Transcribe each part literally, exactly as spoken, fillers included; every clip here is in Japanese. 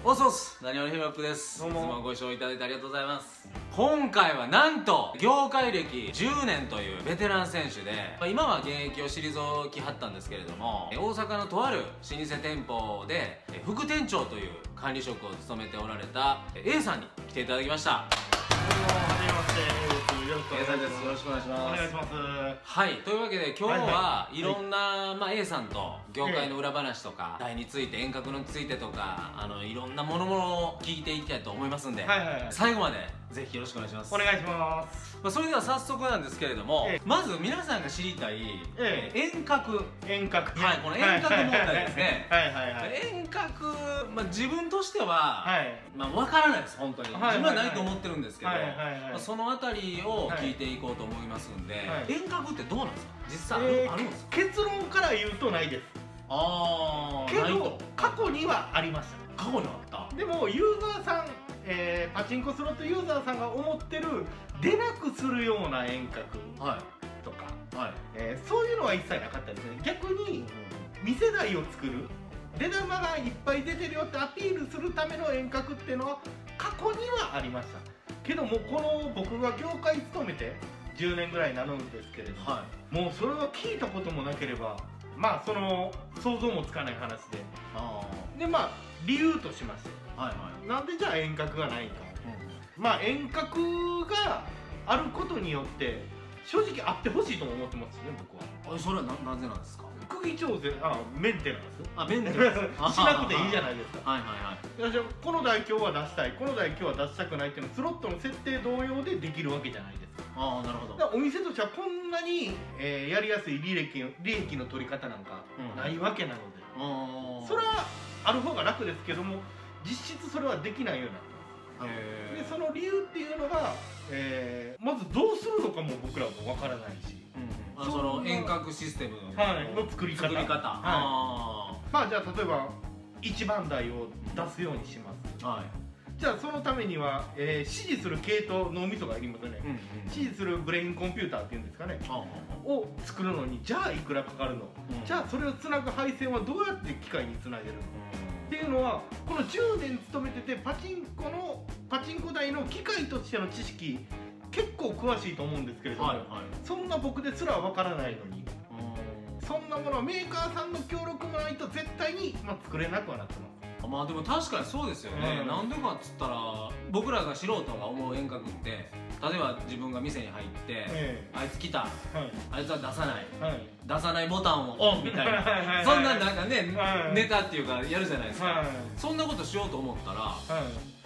おそうっす、何よりヒロップです。いつもご視聴いただいてありがとうございます。今回はなんと業界歴じゅうねんというベテラン選手で、今は現役を退きはったんですけれども、大阪のとある老舗店舗で副店長という管理職を務めておられた A さんに来ていただきました。 どうも、はじめまして、よろしくお願いします。 A さんです。 よろしくお願いします。 お願いします。 はい、というわけで今日はいろんな、まあ、A さんと業界の裏話とか台について、遠隔についてとか、あのいろんなものものを聞いていきたいと思いますんで、最後までぜひよろしくお願いします。 お願いします。 まあ、それでは早速なんですけれども、ええ、まず皆さんが知りたい、ええ、遠隔遠隔はい、この遠隔問題ですね。 はいはいはい。 遠隔、まあ、自分としては、はい、まあ分からないです、本当に。自分はないと思ってるんですけど、そのあたりを聞いていこうと思いますんで、はい、遠隔ってどうなんですか、実際、えー、あるんですか？ 結論から言うとないです。 ああ、 けど過去にはありました。 過去にはあった。 でもユーザーさん、えー、パチンコスロットユーザーさんが思ってる出なくするような遠隔とか、はい、えー、そういうのは一切なかったですね。逆に見せ台を作る、出玉がいっぱい出てるよってアピールするための遠隔っていうのは過去にはありました。けどもこの僕が業界勤めてじゅうねんぐらいになるんですけれども、はい、もうそれは聞いたこともなければ、まあその想像もつかない話で、あでまあ理由としまして、はいはい、なんでじゃあ遠隔がないか、うん、まあ遠隔があることによって正直あってほしいとも思ってますね、僕は。 あ、それは な, なぜなんですか？ 釘調整、あ、メンテナンス、 あ、メンテナンスしなくていいじゃないですか。 はいはいはい。 この台今日は出したい、この台今日は出したくないっていうのはスロットの設定同様でできるわけじゃないですか。ああ、なるほど。だからお店としてはこんなに、えー、やりやすい利益の利益の取り方なんかないわけなので、うん、それはある方が楽ですけども、実質それはできないようになってます。でその理由っていうのが、えー、まずどうするのかも僕らもわからないし、 うん、その遠隔システム の,、 はい、の作り方、 作り方、はい、あまあじゃあ例えば一番台を出すようにします、はい、じゃあそのためには、えー、指示する系統脳みそがいりますね、うんうん、指示するブレインコンピューターっていうんですかね、うん、を作るのにじゃあいくらかかるの、うん、じゃあそれをつなぐ配線はどうやって機械につなげるの、うん、っていうのはこのじゅうねん勤めててパチンコのパチンコ台の機械としての知識結構詳しいと思うんですけれども、はいはい、そんな僕ですらわからないのに、うん、そんなものはメーカーさんの協力もないと絶対に、まあ、作れなくはなってます。 まあでも確かにそうですよね、うん、なんでかっつったら僕らが素人が思う遠隔って、例えば自分が店に入って、えー、あいつ来た、はい、あいつは出さない、はい、出さないボタンをオンみたいなそんななんかね、はい、ネタっていうかやるじゃないですか、はい、そんなことしようと思ったら、はい、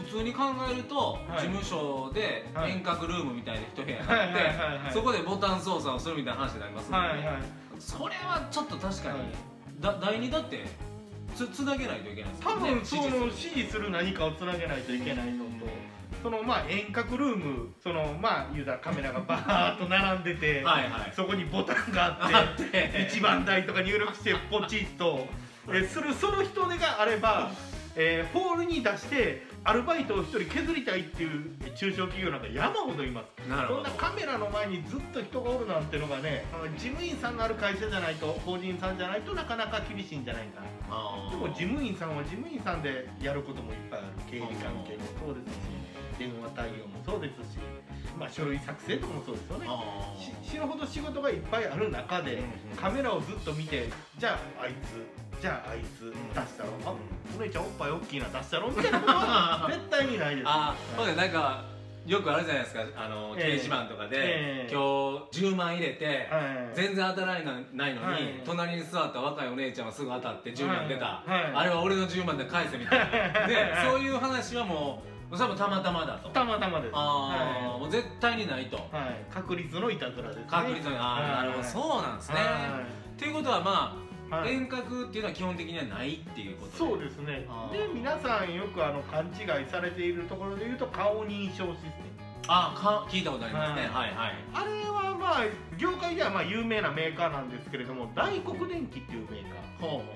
普通に考えると、はい、事務所で遠隔ルームみたいな一部屋があって、そこでボタン操作をするみたいな話になりますので、はいはい、それはちょっと確かに、はい、だ第二だってつ, つなげないといけないですよね。多分その指示する何かをつなげないといけないのと、そのまあ遠隔ルーム、そのまあ言うたらカメラがバーッと並んでてはい、はい、そこにボタンがあって一番台とか入力してポチッとえするその人手があれば、えー、ホールに出してアルバイトをひとり削りたいっていう中小企業なんか山ほどいます。そんなカメラの前にずっと人がおるなんてのがね、事務員さんのある会社じゃないと、法人さんじゃないとなかなか厳しいんじゃないかな。でも事務員さんは事務員さんでやることもいっぱいある。経理関係もそうですし、電話対応もそうですし、まあ書類作成とかもそうですよね。死ぬほど仕事がいっぱいある中でカメラをずっと見て、じゃああいつじゃああいつ出したろ、あ、お姉ちゃんおっぱい大きいな出したろみたいなことは絶対にないです。 ああ、そうでなんかよくあるじゃないですか、あの掲示板とかで今日じゅうまん入れて全然当たらないのに隣に座った若いお姉ちゃんはすぐ当たってじゅうまん出た、あれは俺のじゅうまんで返せみたいなで、そういう話はもうそれもたまたまだと。 たまたまです。 ああ、もう絶対にないと。 確率のいたずらですね。 確率の、ああ、なるほど、そうなんですね。っていうことはまあ遠隔っていうのは基本的にはないっていうことで。 そうですね。で皆さんよくあの勘違いされているところでいうと顔認証システム。 ああ、聞いたことありますね。はいはい。 あれはまあ業界ではまあ有名なメーカーなんですけれども、大黒電機っていうメーカー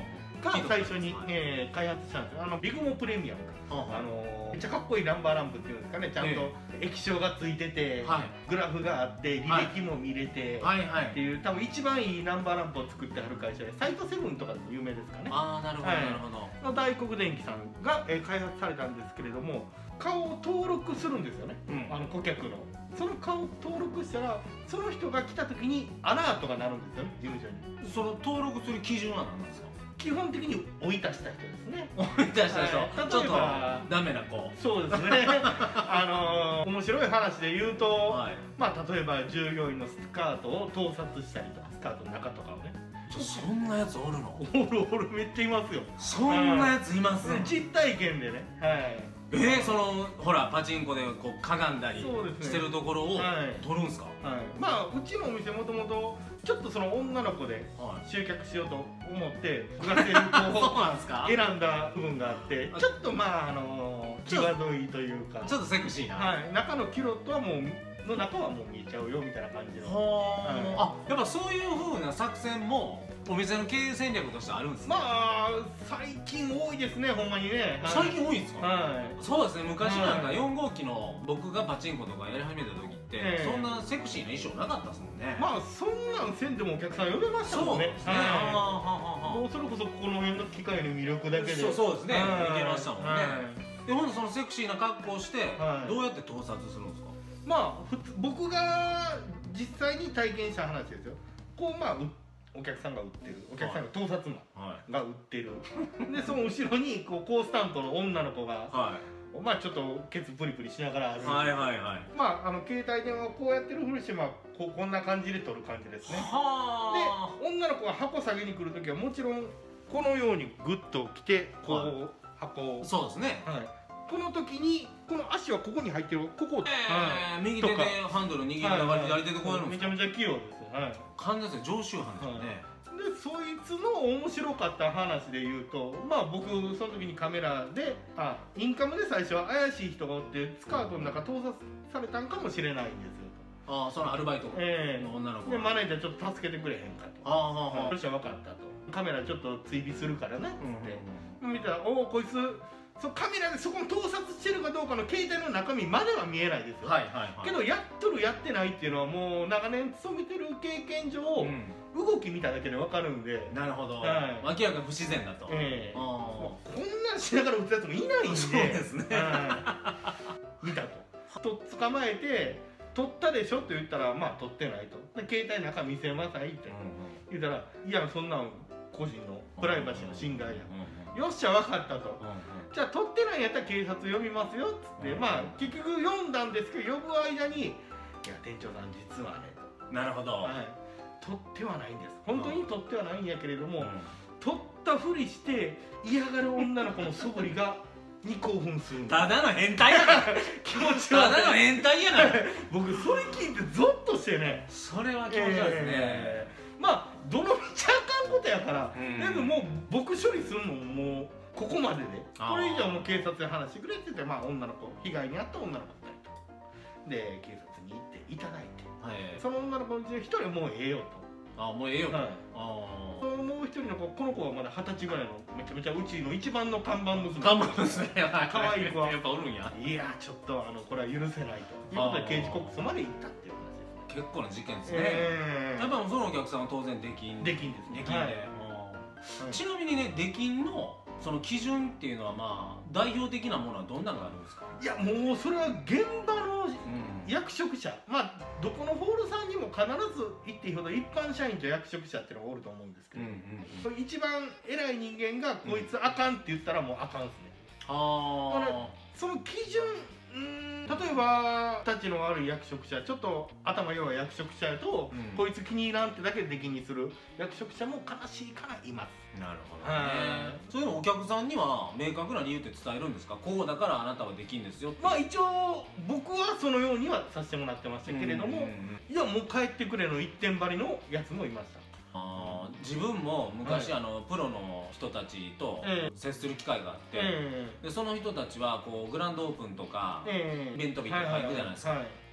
が最初に、えー、開発したんですよ。あのビグモプレミアム、あのめっちゃかっこいいナンバーランプっていうんですかね、ちゃんと液晶がついてて、はい、グラフがあって履歴も見れて、はい、っていう多分一番いいナンバーランプを作ってはる会社で、サイトセブンとかでも有名ですかね。 ああ、なるほど、はい、なるほど。 の大黒電機さんが、えー、開発されたんですけれども、顔を登録するんですよね、うん、あの顧客の。その顔を登録したら、その人が来た時にアラートが鳴るんですよね、事務所に。 その登録する基準は何なんですか？ 基本的に追い出した人ですね。 追い出した人、はい、ちょっとダメな子。 そうですね。あのー、面白い話で言うと、はい、まあ例えば従業員のスカートを盗撮したりとか、スカートの中とかをね。 そんなやつおるの？ おるおる、めっちゃいますよ。 そんなやついますね。 実体験でね。はい。 えー、そのほらパチンコでこうかがんだりしてるところを撮るんすか？ はい、まあうちのお店もともとちょっとその女の子で集客しようと思ってグラセルを選んだ部分があって、ちょっとまああの際どいというか、 ちょっとセクシーな、 はい、中のキロとはもうの中はもう見えちゃうよみたいな感じの。 はあ、やっぱそういうふうな作戦もお店の経営戦略としてあるんですね。 まあ最近多いですね、ほんまにね。 最近多いんですか？ はい。 そうですね、昔なんかよん号機の僕がパチンコとかやり始めた時ってそんなセクシーな衣装なかったですもんね。 まあそんなんせんでもお客さん呼べましたもんね。そうですね。もうそれこそこの辺の機械の魅力だけで。 そうそうですね、いけましたもんね。でほんとそのセクシーな格好をしてどうやって盗撮するんですか？ まあ普通僕が実際に体験した話ですよ。こうまあお客さんが売ってる、お客さんが盗撮マンが売ってる、はい、でその後ろにこうコースタントの女の子が、はい、まあちょっとケツプリプリしながら歩いて、はいはいはい、まああの携帯電話をこうやってるふりして、まあここんな感じで撮る感じですね。で女の子が箱下げに来る時はもちろんこのようにグッと来てこう、はい、箱を、 そうですね、 はい、この時にこの足はここに入ってる、ここを、 えー、右手でハンドル握りながら左手でこうやるんですか？ めちゃめちゃ器用です。はい、 完全に常習犯ですよね。 でそいつの面白かった話で言うと、まあ僕その時にカメラであインカムで最初は怪しい人がおってスカートの中盗撮されたんかもしれないんですよと。ああ、そのアルバイトの女の子、 えー、でマネージャーちょっと助けてくれへんかと。ああ、そしたら分かったと。カメラちょっと追尾するからねっつって見たら、おおこいつそカメラでそこの盗撮してるかどうかの携帯の中身までは見えないですよ、はいはいはい、けどやっとるやってないっていうのはもう長年勤めてる経験上、うん、動き見ただけで分かるんで。なるほど、はい、明らかに不自然だと、えー、 こんなんしながら撃つやつもいないんで。そうですね、はい、見たとと捕まえて「撮ったでしょ?」って言ったら「まあ撮ってない」と「で携帯の中見せなさい」って言ったら「いやそんなん個人のプライバシーの侵害や」よっしゃ分かったと、じゃあ撮ってないんやったら警察呼びますよっつって、まあ結局読んだんですけど呼ぶ間に「いや店長さん実はね」と。 なるほど、はい、 撮ってはないんです、本当に撮ってはないんやけれども、うん、撮ったふりして嫌がる女の子の素振りがに興奮するんです。 ただの変態やな気持ち悪い、ただの変態やな僕それ聞いてゾッとしてね。 それは気持ち悪いですね、えー、まあどの道あかんことやから、うん、でももう僕処理するのももうここまでで、これ以上も警察に話してくれって言って、まあ女の子被害に遭った女の子ふたりとで警察に行っていただいて、はい、その女の子のうちのひとりはもうええよと。 あ、もうええよと、はい、 あそのもう一人の子、この子はまだ二十歳ぐらいのめちゃめちゃうちの一番の看板娘、 看板娘可愛い子はやっぱおるんや。 いやちょっとあのこれは許せないということで刑事告訴まで行ったっていう話ですね。 結構な事件ですね、えー、やっぱそのお客さんは当然出禁出禁ですね。 出禁で、はい、ちなみにね出禁のその基準っていうのはまあ代表的なものはどんなのがあるんですか？ いやもうそれは現場の役職者、うん、まあどこのホールさんにも必ず言っていいほど一般社員と役職者っていうのがおると思うんですけど、うんうんうん、一番偉い人間がこいつあかんって言ったらもうあかんっすね。ああ、その基準、うーん、例えばたちの悪い役職者、ちょっと頭弱い役職者やと、うん、こいつ気に入らんってだけで出禁にする役職者も悲しいからいます。 なるほどね。そういうのお客さんには明確な理由って伝えるんですか？こうだからあなたはできんですよって。 まあ一応僕はそのようにはさせてもらってましたけれども、いやもう帰ってくれの一点張りのやつもいました。 あ、自分も昔、はい、あのプロの人たちと接する機会があって、えー、でその人たちはこうグランドオープンとか、えー、イベント日とか行くじゃないですか。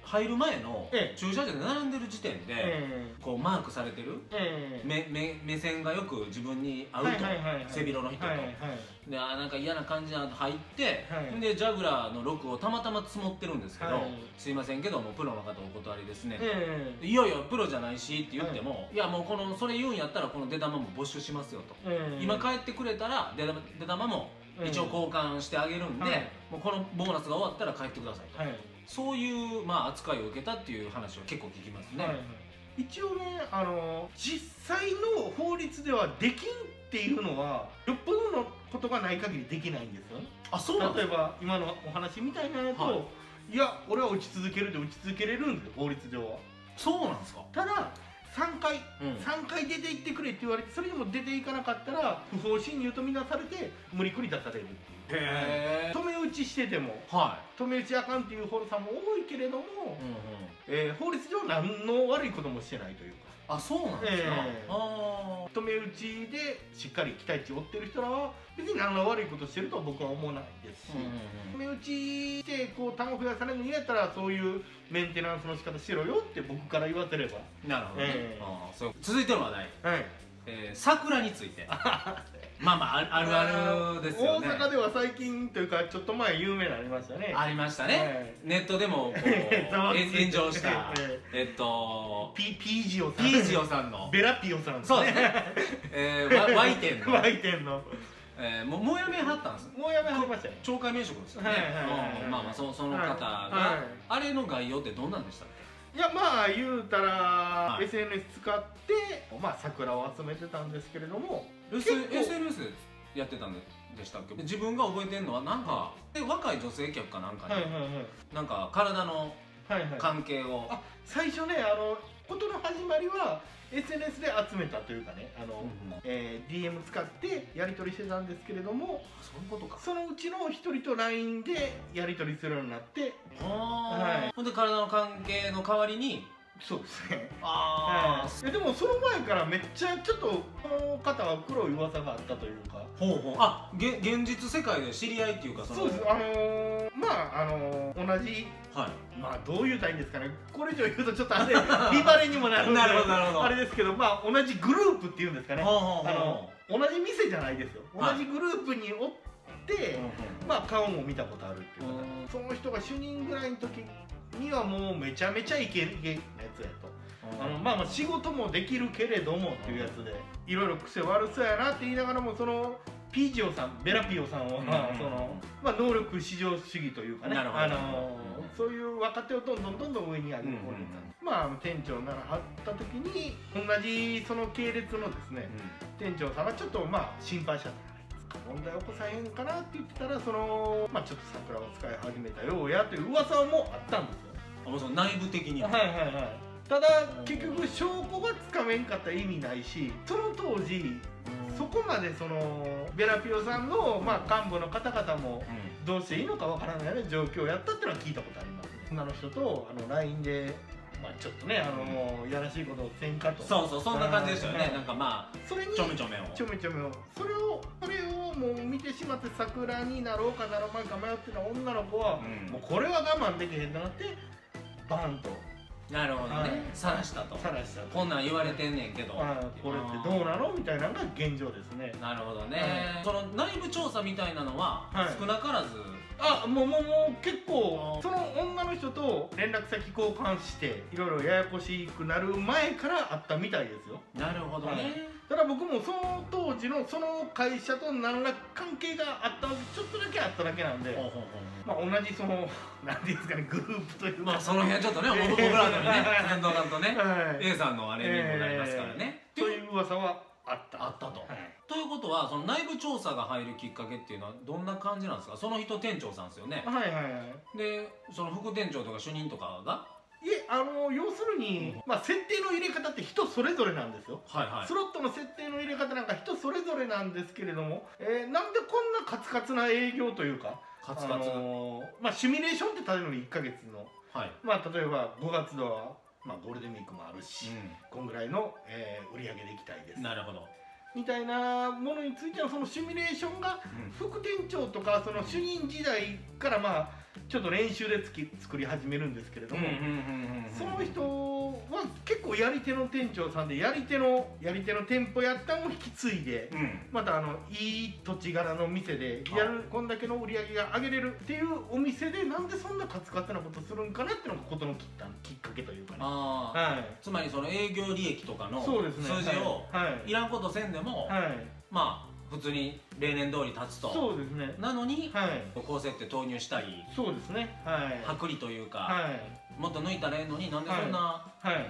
入る前の駐車場で並んでる時点でこうマークされてる目目目線がよく自分に合うと、背広の人とで、あなんか嫌な感じなと入って、でジャグラーのロックをたまたま積もってるんですけど「すいませんけどもプロの方お断りですね」「いやいやプロじゃないし」って言っても「いやもうこのそれ言うんやったらこの出玉も没収しますよ」と「今帰ってくれたら出玉も一応交換してあげるんでもうこのボーナスが終わったら帰ってください」と。そういうまあ扱いを受けたっていう話は結構聞きますね。 一応ね、あの実際の法律ではできんっていうのはよっぽどのことがない限りできないんですよね。あ、そうなんですか。例えば今のお話みたいなのと、はい、いや俺は打ち続けるで打ち続けれるんですよ、法律上は。 そうなんですか。 たださんかい、うん、さんかい出て行ってくれって言われて、それでも出ていかなかったら不法侵入とみなされて無理くり出されるっていう。へー。止め打ちしてても、はい、止め打ちあかんっていう法律さんも多いけれども、うんうん、えー、法律上何の悪いこともしてないというか。あ、そうなんですか。えー、あ止め打ちでしっかり期待値を追ってる人らは別に何の悪いことしてるとは僕は思わないですし、止め打ちしてこう単語増やされるの嫌やったらそういうメンテナンスの仕方しろよって僕から言わせれば。なるほどね。えー、あそう続いての話題、はい、えー、桜についてまあまああるあるですよね。大阪では最近というかちょっと前有名になりましたね。ありましたね、はい、ネットでもこう炎上したえっとピージオさん、ピージオさんのベラピオさんですね。そうですね、えー、ワイ店のワイ店のえー、もうもうやめはったんです。もうやめはりましたよ。懲戒免職ですよね。まあまあそその方があれの概要ってどんなんでしたっけ？いやまあ言うたら エスエヌエス 使ってまあ桜を集めてたんですけれども、 エスエヌエス でやってたんでしたっけ？自分が覚えてるのはなんか若い女性客かなんかになんか体の関係を、最初ねあのことの始まりはエスエヌエス で集めたというかね、あの、うん、えー、ディーエム 使ってやり取りしてたんですけれども、そういうことか。そのうちのひとりと ライン でやり取りするようになって、はい、ほんで体の関係の代わりに。そうですね。ああ、はい、でもその前からめっちゃちょっとこの方は黒い噂があったというか。ほうほう。あ、げ現実世界で知り合いっていうかその。そうです。あのー、まああのー、同じ、はい、まあどういうたいんですかね。これ以上言うとちょっとあれビバレにもなるんでなるほどなるほど。あれですけど、まあ同じグループっていうんですかね。あの同じ店じゃないですよ。同じグループにおって、まあ顔も見たことあるっていう方。その人が主任ぐらいの時にはもうめちゃめちゃイケイケなやつやと。あのまあまあ仕事もできるけれどもっていうやつで、いろいろ癖悪そうやなって言いながらも、そのピージオさん、ベラピオさんはそのまあ能力至上主義というかね、あのそういう若手をどんどんどんどん上に上げてこれた。まあ店長ならはった時に同じその系列のですね、店長さんがちょっとまあ心配した。問題起こさへんかなって言ってたら、そのまあちょっと桜を使い始めたようやという噂もあったんですよ。あ、もうその内部的には。はいはいはい。ただ結局証拠がつかめんかったら意味ないし、その当時そこまでそのベラピオさんのまあ幹部の方々もどうしていいのかわからないような状況をやったっていうのは聞いたことあります。女の人とあの ライン でまあちょっとね、あのやらしいことをせんかと。そうそう、そんな感じでしたよね。なんかまあそれにちょめちょめをちょめちょめをそれをそれをもう見てしまって桜になろうかなろうまいか迷ってた女の子は、うん、もうこれは我慢できへんとなってバンと。なるほどね、さらしたと。さらしたと。こんなん言われてんねんけど、これってどうなのみたいなのが現状ですね。なるほどね。その内部調査みたいなのは少なからず、あ、もうもうもう結構その女の人と連絡先交換していろいろややこしくなる前からあったみたいですよ。なるほどね。ただ僕もその当時のその会社と何ら関係があったわけ、ちょっとだけあっただけなんで、まあ同じその何ていうんですかね、グループというか、まあその辺ちょっとね、僕らのね、なんとなんとね A さんのあれにもなりますからね、そういう噂はあったあったと。ということはその内部調査が入るきっかけっていうのはどんな感じなんですか？その人店長さんですよね。はいはいはい。でその副店長とか主任とかが、いえ、あの要するに、まあ設定の入れ方って人それぞれなんですよ。はいはい。スロットの設定の入れ方なんか人それぞれなんですけれども、えー、なんでこんなカツカツな営業というか、カツカツ、あのー、まあシミュレーションって立てるのにいっかげつの、はい、まあ例えばごがつはまあゴールデンウィークもあるし、うん、こんぐらいの、えー、売り上げでいきたいです。なるほど。 みたいなものについてのそのシミュレーションが副店長とかその主任時代からまあちょっと練習でつき作り始めるんですけれども、その人は結構やり手の店長さんでやり手のやり手の店舗やったのを引き継いで、うん、またあのいい土地柄の店でやるこんだけの売り上げが上げれるっていうお店でなんでそんなカツカツなことするんかなっていうのが事のきったきっかけというかね。あ、 はい、つまりその営業利益とかの数字をいらんことせんでも、はい、まあ普通に例年通り立つと。そうですね。なのに、はい、高設定投入したり、 そうですね、はい、 薄利というか、はい、もっと抜いたらええのになんでそんな、はいはい、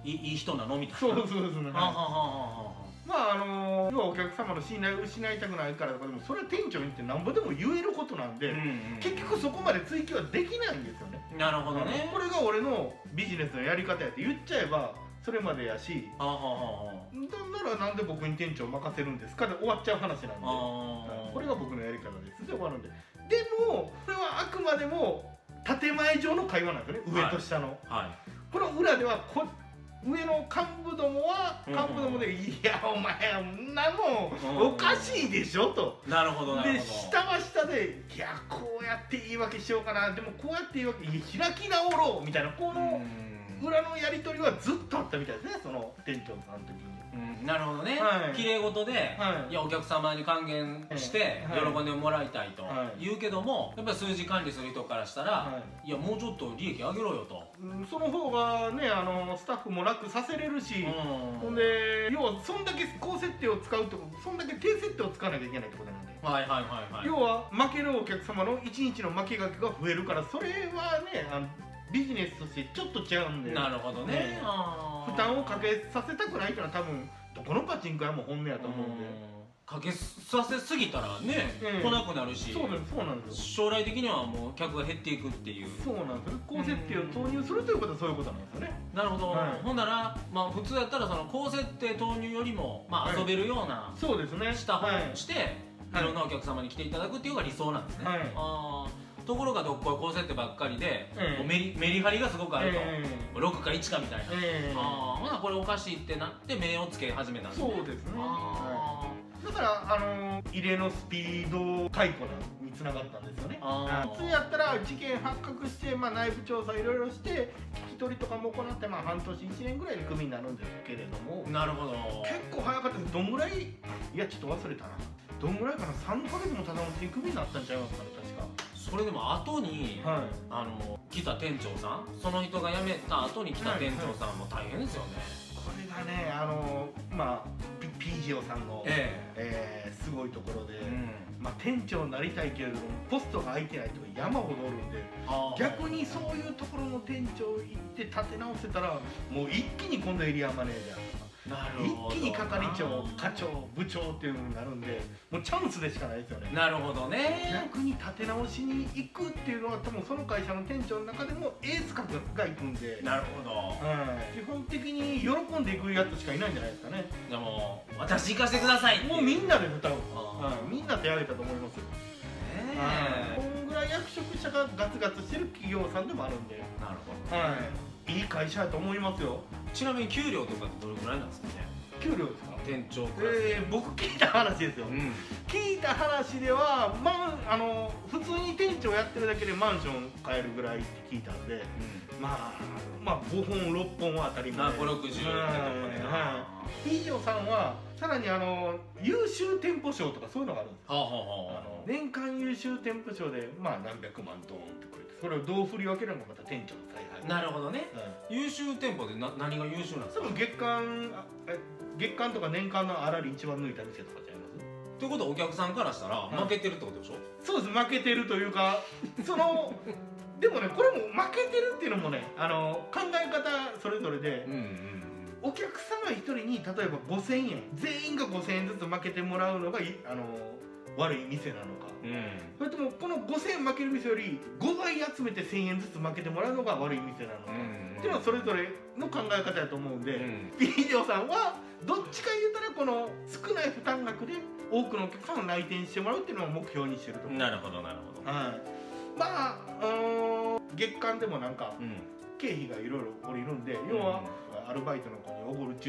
いいい人なのみたいな。 そうそうですね。まああの要はお客様の信頼を失いたくないからとかでもそれは店長にってなんぼでも言えることなんで、うん、うん、結局そこまで追求はできないんですよね。 なるほどね。 これが俺のビジネスのやり方やって言っちゃえばそれまでやし、あはははなんならなんで僕に店長任せるんですかで終わっちゃう話なんで、これが僕のやり方ですで終わるんで。でもこれはあくまでも建前上の会話なんですよね、上と下の、はいはい、この裏ではこ上の幹部どもは幹部どもで「いやお前んなもんおかしいでしょ」と。 なるほどなるほど。 で下は下で「いやこうやって言い訳しようかなでもこうやって言い訳いや開き直ろう」みたいなこの裏のやり取りはずっとあったみたいですね、その店長さんの時に。 うん、なるほどね。きれい事で、はい、いやお客様に還元して喜んでもらいたいと言うけども、やっぱり数字管理する人からしたら、はい、いやもうちょっと利益上げろよと、 うん、その方がねあのスタッフも楽させれるし、ほんで要はそんだけ高設定を使うってことそんだけ低設定を使わなきゃいけないってことなんで、はいはいはいはい、要は負けるお客様のいちにちの負け額が増えるから、それはねあのビジネスとしてちょっと違うんで。 なるほどね、ね、 負担をかけさせたくないっていうのは多分どこのパチンコ屋も本音やと思うんで、 かけさせすぎたらね、うん、来なくなるし、 そうなんですそうなんですよ。 将来的にはもう客が減っていくっていう。 そうなんですよ。高設定を投入するということはそういうことなんですよね。 なるほど、はい、ほんなら、まあ、普通やったらその高設定投入よりも、まあ、遊べるような、はい、そうですねした方にして、はい、いろんなお客様に来ていただくっていうのが理想なんですね、はい、あところがどっこい高設定ばっかりで、えー、もうメリメリハリがすごくあると、えー、ろくかいちかみたいな、えー、ああこれおかしいってなって目をつけ始めたんですね。 そうですね。あだからあのー、入れのスピード解雇につながったんですよね。普通やったら事件発覚して、まあ、内部調査いろいろして聞き取りとかも行って、まあ、半年いちねんぐらいでクビになるんですけれども。なるほど。結構早かったです。どんぐらいいやちょっと忘れたなどんぐらいかなさんかげつもただのうちにクビになったんちゃいますかね確か。 それでも後に、はい、あの来た店長さんその人が辞めた後に来た店長さんも大変ですよね、 はいはい、これがねあのまあピージオさんの、えええー、すごいところで、うんまあ、店長になりたいけれどもポストが空いてない人が山ほどおるんで逆にそういうところの店長行って立て直せたらもう一気に今度エリアマネージャー一気に係長課長部長っていうのになるんでもうチャンスでしかないですよね。 なるほどね。 逆に立て直しに行くっていうのは多分その会社の店長の中でもエース格が行くんで。 なるほど、 はい、基本的に喜んでいくやつしかいないんじゃないですかね。 でも私行かせてくださいってもうみんなで歌う、はい、みんな手挙げたと思いますよ。ええー、こんぐらい役職者がガツガツしてる企業さんでもあるんで。なるほど、はい、いい会社やと思いますよ。 ちなみに給料とかってどれぐらいなんですかね。 給料ですか。 店長クラス、 えー、僕聞いた話ですよ、うん、聞いた話では、まあ、あの普通に店長やってるだけでマンション買えるぐらいって聞いたんで、うん、まあまあごほんろっぽんは当たり前。 ごひゃくろくじゅうってとこでな。 ピージョさんはさらにあの優秀店舗賞とかそういうのがあるんです。はあはあはあ、あの年間優秀店舗賞でまあ何百万ドーンってくれてそれをどう振り分けるのがまた店長の采配。 なるほどね、うん、優秀店舗でな何が優秀なんですか。 多分月間月間とか年間の粗利一番抜いた店とかちゃいます。 ということはお客さんからしたら負けてるってことでしょ。 そうです負けてるというかそのでもねこれも負けてるっていうのもねあの考え方それぞれで、うんうん、お客様一人に例えばごせんえん全員がごせんえんずつ負けてもらうのがあの悪い店なのか、うん、それともこのごせんえん負ける店よりごばい集めてせんえんずつ負けてもらうのが悪い店なのか、うん、っていうのはそれぞれの考え方やと思うんで、うん、ピージョさんはどっちか言ったらこの少ない負担額で多くのお客さんを来店してもらうっていうのを目標にしてると思う。 なるほどなるほど、はい、 まあ、あ月間でもなんか経費がいろいろ降りるんで、うん、要はアルバイトの子におごるジュースだと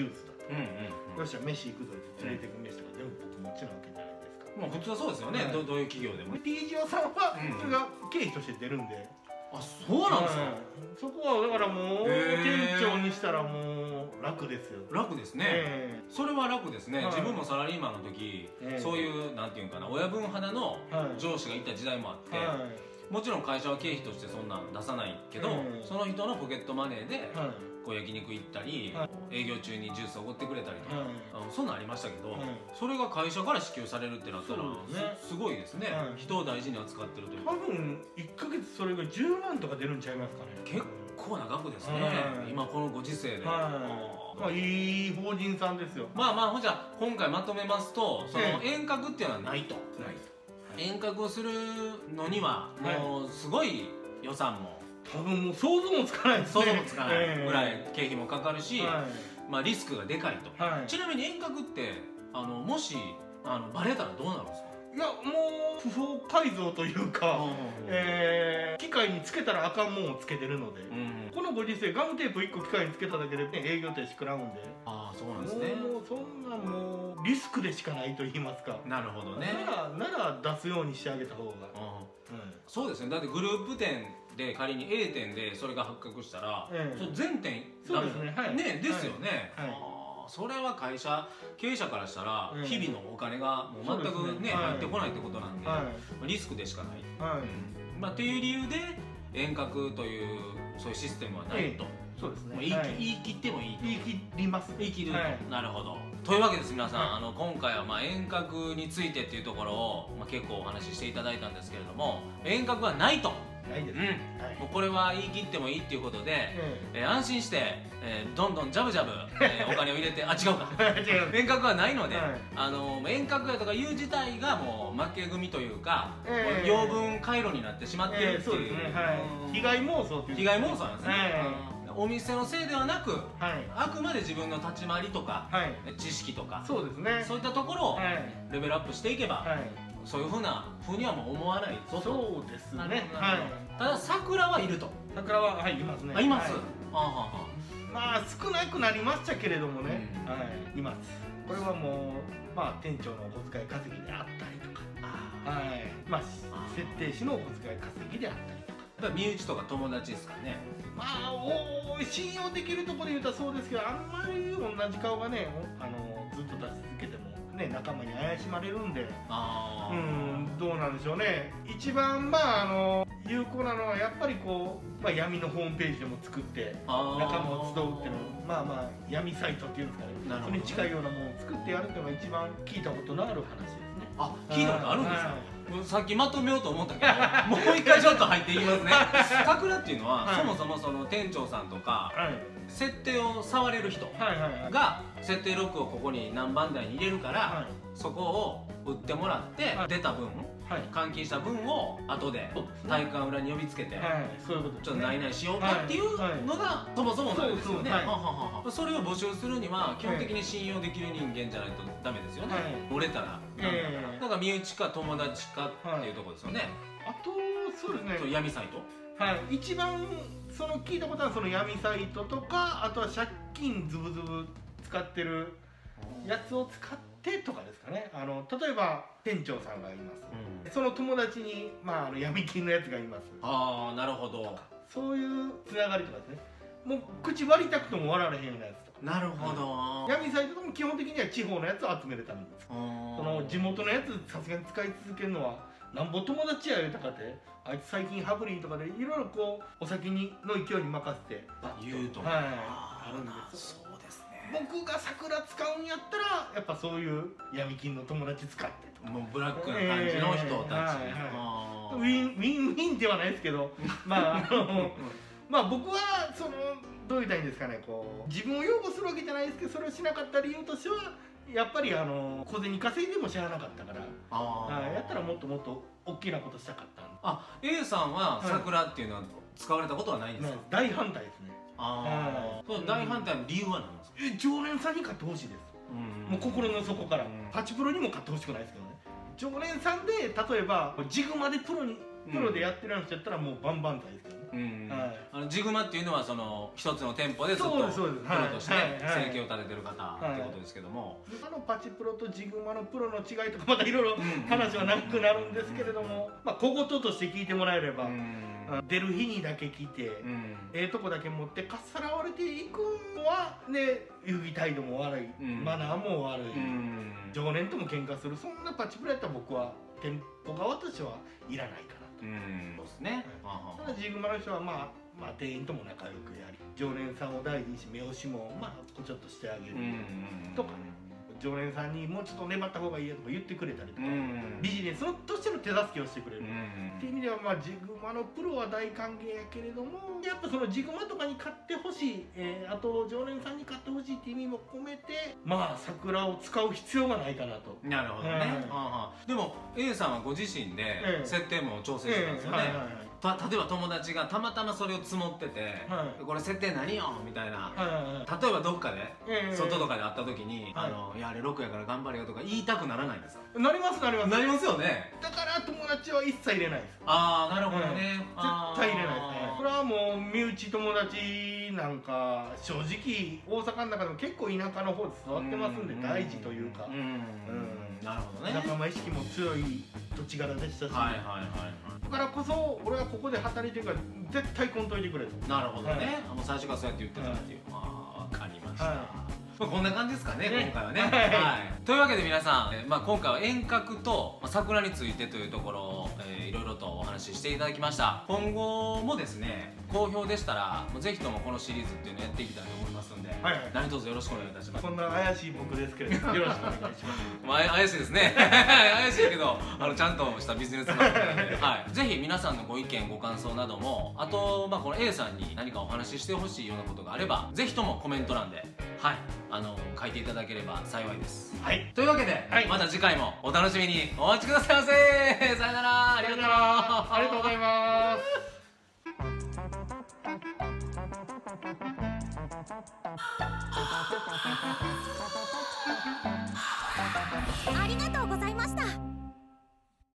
よっしゃ飯行くぞって連れてく飯とか全部僕持ちなわけじゃないですか。 まあ普通はそうですよね、どういう企業でも。 T 字路さんはそれが経費として出るんで。 あ、そうなんですか。 そこはだからもう店長にしたらもう楽ですよ。 楽ですね。それは楽ですね。自分もサラリーマンの時そういうなんていうかな、親分肌の上司がいた時代もあって、もちろん会社は経費としてそんなん出さないけど、その人のポケットマネーでこう焼肉行ったり、営業中にジュースおごってくれたりとか、そんなんありましたけど、それが会社から支給されるってなったらすごいですね。人を大事に扱ってるというか。 多分いっかげつそれがじゅうまんとか出るんちゃいますかね。 結構な額ですね、今このご時世で。 まあいい法人さんですよ。 まあまあ、ほんじゃ今回まとめますと、その遠隔っていうのはないと。遠隔をするのにはもうすごい予算も多分もう想像もつかないですね。 想像もつかないぐらい経費もかかるし、まあリスクがでかいと。ちなみに遠隔ってあのもしあのバレたらどうなるんですか？ いやもう不法改造というか、えー、機械につけたらあかんもんをつけてるので、うん、このご時世ガムテープいっこ機械につけただけで、ね、営業停止食らうんで。 ああ、そうなんですね。 もうそんなもうリスクでしかないと言いますか。 なるほどね。 ならなら出すようにしてあげた方が、うん、 そうですね。だってグループ店で仮に A 店でそれが発覚したら、ええ、そ全店そうですね、はい、 ねですよね。はいはい、それは会社経営者からしたら日々のお金がもう全くね入ってこないってことなんで、リスクでしかない。まあっていう理由で遠隔というそういうシステムはないと。 そうですね。 言い切ってもいい。 言い切ります。 言い切ると。なるほど。というわけです、皆さん、あの今回はまあ遠隔についてっていうところをまあ結構お話ししていただいたんですけれども、遠隔はないと。 ないです。 もうこれは言い切ってもいいっていうことで、え安心して、えどんどんジャブジャブ、えお金を入れて、あ違うか遠隔はないので、あの遠隔やとかいう自体がもう負け組というか、養分回路になってしまっているっていう、 被害妄想っていう被害妄想なんですね。お店のせいではなく、あくまで自分の立ち回りとか知識とか、そうですね、そういったところをレベルアップしていけば、そういうふうなふうにはもう思わないぞと。 そうですね。 ただ桜はいると。 桜ははいいますね。 います。 まあ少なくなりましたけれどもね、はいいます。これはもうまあ店長のお小遣い稼ぎであったりとか、はいまあ設定士のお小遣い稼ぎであったりとか。 身内とか友達ですかね。 まあお信用できるところで言うたらそうですけど、あんまり同じ顔がねあのずっと出し続けてもね仲間に怪しまれるんで、あうんどうなんでしょうね。一番まああの有効なのはやっぱりこう、まあ、闇のホームページでも作って仲間を集うっていうのまあまあ闇サイトっていうんですかね、それに近いようなものを作ってやるっていうのが一番聞いたことのある話ですね。 あ、聞いたことあるんですか。さっきまとめようと思ったけどもう一回ちょっと入っていきますね。桜っていうのは、はい、そもそもその店長さんとか、はい、設定を触れる人が設定ロックをここに何番台に入れるから、はい、そこを打ってもらって、はい、出た分、はい、換金した分を後で体育館裏に呼びつけて、はい、そういうことちょっとないないしようかっていうのがそもそもなんですよね。それを募集するには基本的に信用できる人間じゃないとダメですよね。漏れたらだから身内か友達かっていうところですよね。 あとそうですね、 闇サイト、 はい、一番その聞いたことはその闇サイトとか、あとは借金ズブズブ使ってるやつを使ってとかですかね。あの例えば店長さんがいます、うん、その友達に、まあ、あの闇金のやつがいます。 ああなるほど。 そういうつながりとかですね。もう口割りたくても割られへんようなやつとか。 なるほど。 闇サイトでも基本的には地方のやつを集めるためにです。その地元のやつさすがに使い続けるのはなんぼ友達や言うたかて、あいつ最近ハブリーとかでいろいろこうお酒にの勢いに任せて言うと、 はい、あるんです。そうですね。僕が桜使うんやったらやっぱそういう闇金の友達使ってとか、 もうブラックな感じの人たち、 ウィンウィンウィンではないですけど、まああのまあ僕はそのどう言いたいんですかね、こう自分を擁護するわけじゃないですけど、それをしなかった理由としてはやっぱりあの小銭稼いでも知らなかったから、あやったらもっともっと大きなことしたかったんで。 あ、A さんは桜っていうのは使われたことはないんですか？ 大反対ですね。 ああ、その大反対の理由は何ですか？ え、常連さんに買ってほしいです。もう心の底から。パチプロにも買ってほしくないですけどね。常連さんで例えばジグマでプロにプロでやってる人やったらもうバンバン剤ですけどね。 あのジグマっていうのはその一つの店舗でずっとプロとして生計を立ててる方ってことですけども、 今のパチプロとジグマのプロの違いとかまたいろいろ話は長くなるんですけれども、まあ小言として聞いてもらえれば、出る日にだけ来てええとこだけ持ってかっさらわれていくのはね、遊戯態度も悪い、マナーも悪い、常連とも喧嘩する、そんなパチプロやったら僕は店舗側としてはいらないかなと。 そうですね。 ただジグマの人はまあまあ店員とも仲良くやり、常連さんを大事にし目押しもまあちょっとしてあげるとかね、常連さんにもうちょっと粘った方がいいよとか言ってくれたりとか、ビジネスとしての手助けをしてくれるっていう意味では、まあジグマのプロは大歓迎やけれども、やっぱそのジグマとかに買ってほしい、えー、あと常連さんに買ってほしいっていう意味も込めて、まあ桜を使う必要がないかなと。 なるほどね。でも A さんはご自身で設定も調整してたんですよね。例えば友達がたまたまそれを積もってて「これ設定何よ」みたいな、例えばどっかで外とかで会った時に「あのいやあれろくやから頑張れよ」とか言いたくならないんですか？ なりますなりますなりますよね。 だから友達は一切入れないです。 ああなるほどね。 絶対入れないですね。これはもう身内友達なんか正直大阪の中でも結構田舎の方で育ってますんで大事というか、 なるほどね。 仲間意識も強い土地柄でしたし、 はいはいはいだからこそ俺はここで働いてるから絶対こんといてくれと。 なるほどね。もう最初からそうやって言ってたっていう。ああ分かりました。まあこんな感じですかね、今回はね。はい。というわけで皆さん、まあ今回は遠隔と桜についてというところをいろいろとお話ししていただきました。今後もですね、好評でしたらぜひともこのシリーズっていうのをやっていきたいと思いますんで、何卒よろしくお願いいたします。 こんな怪しい僕ですけれどもよろしくお願いします。 まあ怪しいですね。怪しいけどあのちゃんとしたビジネスマンなので、はい。ぜひ皆さんのご意見ご感想なども、あとまあこの A さんに何かお話ししてほしいようなことがあれば、ぜひともコメント欄ではいあの書いていただければ幸いです。はい。というわけで、また次回もお楽しみにお待ちくださいませ。さよなら。 ありがとうございます。